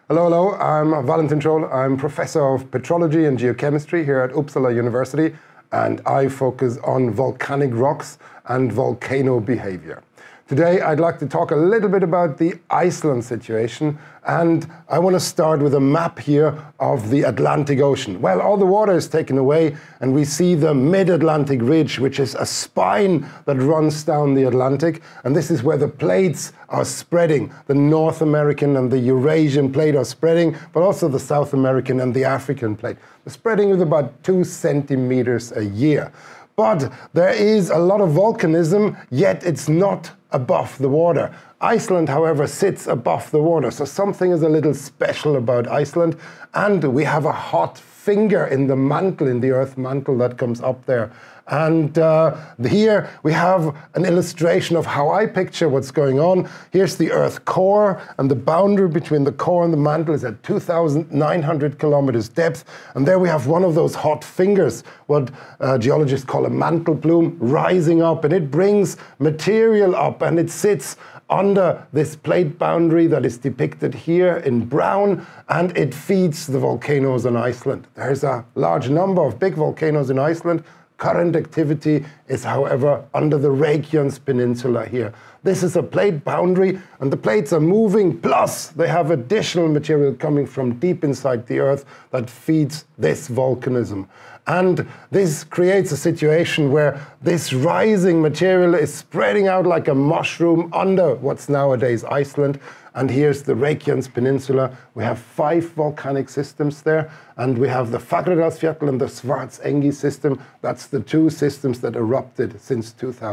Hello, I'm Valentin Troll. I'm Professor of Petrology and Geochemistry here at Uppsala University, and I focus on volcanic rocks and volcano behavior. Today I'd like to talk a little bit about the Iceland situation, and I want to start with a map here of the Atlantic Ocean. Well, all the water is taken away and we see the mid-Atlantic ridge, which is a spine that runs down the Atlantic, and this is where the plates are spreading. The North American and the Eurasian plate are spreading, but also the South American and the African plate. They're spreading with about 2 centimeters a year. But there is a lot of volcanism, yet it's not above the water. Iceland, however, sits above the water, so something is a little special about Iceland, and we have a hot finger in the mantle, in the Earth mantle that comes up there. And here we have an illustration of how I picture what's going on. Here's the Earth core, and the boundary between the core and the mantle is at 2,900 kilometers depth. And there we have one of those hot fingers, what geologists call a mantle plume, rising up, and it brings material up, and it sits under this plate boundary that is depicted here in brown, and it feeds the volcanoes on Iceland. There's a large number of big volcanoes in Iceland. Current activity is, however, under the Reykjanes Peninsula here. This is a plate boundary, and the plates are moving, plus they have additional material coming from deep inside the Earth that feeds this volcanism. And this creates a situation where this rising material is spreading out like a mushroom under what's nowadays Iceland. And here's the Reykjanes Peninsula. We have 5 volcanic systems there, and we have the Fagradalsfjall and the Svartsengi system. That's the 2 systems that erupted since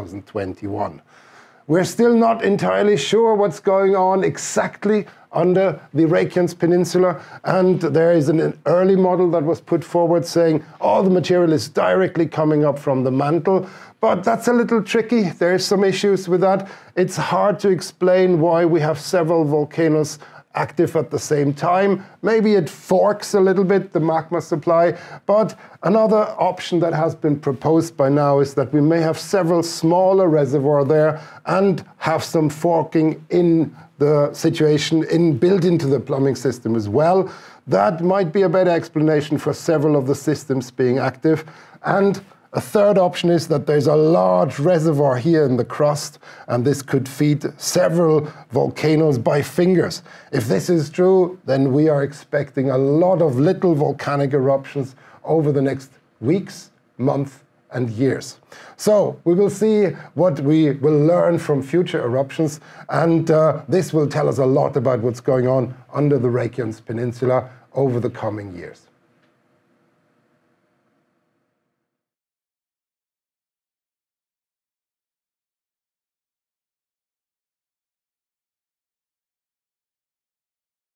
2021. We're still not entirely sure what's going on exactly under the Reykjanes Peninsula, and there is an early model that was put forward saying all the material is directly coming up from the mantle, but that's a little tricky. There's some issues with that. It's hard to explain why we have several volcanoes active at the same time. Maybe it forks a little bit, the magma supply, but another option that has been proposed by now is that we may have several smaller reservoirs there and have some forking in the situation built into the plumbing system as well. That might be a better explanation for several of the systems being active. And a third option is that there's a large reservoir here in the crust, and this could feed several volcanoes by fingers. If this is true, then we are expecting a lot of little volcanic eruptions over the next weeks, months, and years. So we will see what we will learn from future eruptions, and this will tell us a lot about what's going on under the Reykjanes Peninsula over the coming years.